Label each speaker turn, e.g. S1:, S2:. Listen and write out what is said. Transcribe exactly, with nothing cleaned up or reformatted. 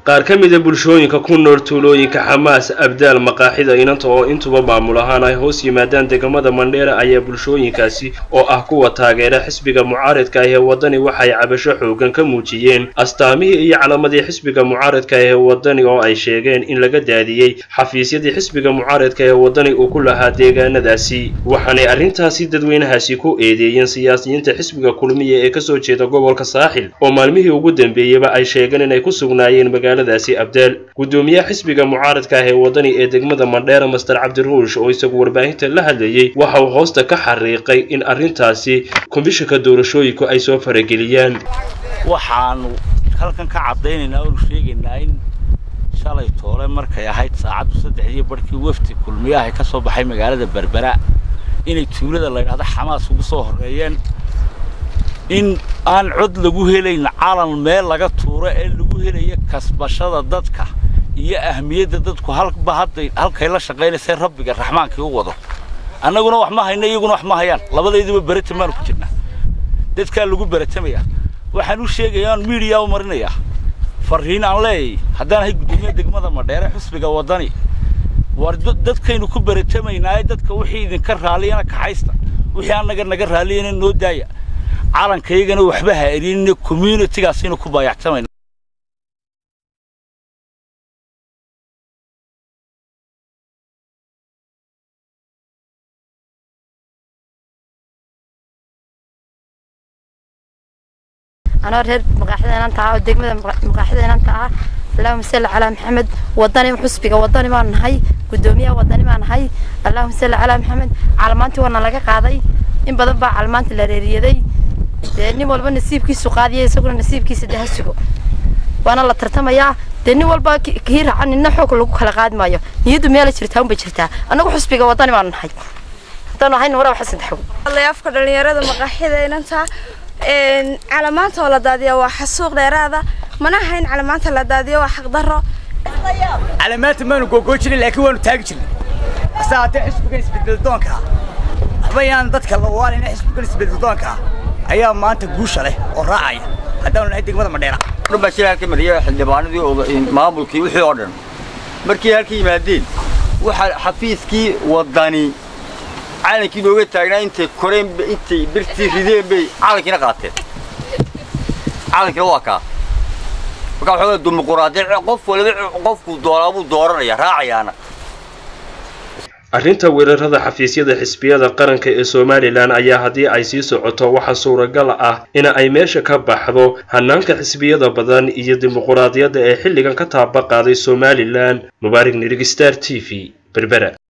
S1: qaar ka mid ah bulshooyinka ku nool tuulooyinka Xamaas Abdaal maqaaxida inanta oo intuba maamul ahaan ay hoos yimaadaan deegaamada Mandheera ayaa bulshooyinkaasi oo ah kuwa taageera xisbiga mucaaradka ee wadani waxay cabasho xoogan ka muujiyeen astaamihii iyo calaamadii xisbiga mucaaradka ee wadani oo ay sheegeen in laga daadiyay xafiisyadii xisbiga mucaaradka ee wadani uu ku lahaa deegaanadaasi waxaanay arrintaasi dadweynahaasi ku eedeeyeen siyaasiyiinta xisbiga kulmiye ee ka soo jeeda gobolka Saaxil oo maalmihii ugu dambeeyayba ay sheegeen in ay ku sugnaayeen magaaladaasi Abdaal gudoomiyaha xisbiga mucaaradka ee wadani ee degmada Mandheera Master Cabdiruush oo isagu warbaahinta la hadlayay waxa uu hoosta ka xariiqay in arrintaasi komishanka doorashooyinku ay soo farageliyaan
S2: waxaan halkan ka cadeynaynaa oo sheegaynaa in shalay toole markay ahayd saacadu saddex iyo barkii wafti kulmiyaha ka soo baxay magaalada Berbera inay tuulada la yiraahdo Xamaas ugu soo horeeyeen in aan cod lagu helayn caalan meel laga tuuro ee lagu helayo kasbashada dadka iyo ahmiyada dadku halba hadda halkay la shaqeynaysa rabbiga raxmaanka uu wado annaguna wax ma hayno iyaguna wax ma hayaan labadayduba baritamaan ku jirna dadka lagu baratamaya waxaan u sheegayaa media u marinaya fariin aan leeyahay haddaan hay gudoomiyaha degmada Mandheera xisbiga wadani war dadkaynu ku baratamaynaay dadka wixii idin ka raaliyana ka haysta wixii anaga naga raaliyana noo daaya calankayagana waxba ha erin community-gaas inuu ku baayactamay
S3: أنا أريد مقاحدة أنت عاود دقمة مقاحدة أنت عا اللهم صل على محمد وضني محسبك وضني ما نهاي قدومية وضني ما نهاي اللهم صل على محمد علامات وانا لقى قاضي إن بدبع علامات الريرية دي لأني والله نسيب كيس سقادية يسقون نسيب كيس ده السقو وأنا الله ترتم يا لأني والله كهير عن النحو كله كله قاد مايا يدو ميال شرتهم بشرتها أنا محسبك وضني ما نهاي طبعا هاي نورا وحسن حب
S4: الله يفكر اللي يراد مقاحدة أنت إن علامات ولا دادية وحسوق ليرادا مناهين علامات ولا دادية وحق ضرة
S5: علامات ما نقوقوشني لكن وانو تاجشني ساعات حسب كنس بدلدونكا بيان ضدك الله إن حسب كنس بدلدونكا أيام ما أنت جوش له الراعي هذا من هيديك ماذا مدينا
S6: ربما شيء هالك مريح اللي بعندي ما بقولكي وحي أردن مركي هالكي مادين وحفيزكي وضاني على كي لو تاغنا انت كورين انت برتي ريدين بي على كي نقاتل على كي واكا وكا خو ديمقراطيه قف ولا قف دورابو دورانيا راعيانا
S1: arrinta weerarada xafiisyada xisbiyada qaranka ee Soomaaliland ayaa hadii ay sii socoto waxa suuragal ah in ay meesha ka baxdo hanaanka xisbiyada badan iyo dimuqraadiyadda ee xilligan ka taabaqaaday Soomaaliland Mubaarak Nirigi Star T V Berbera.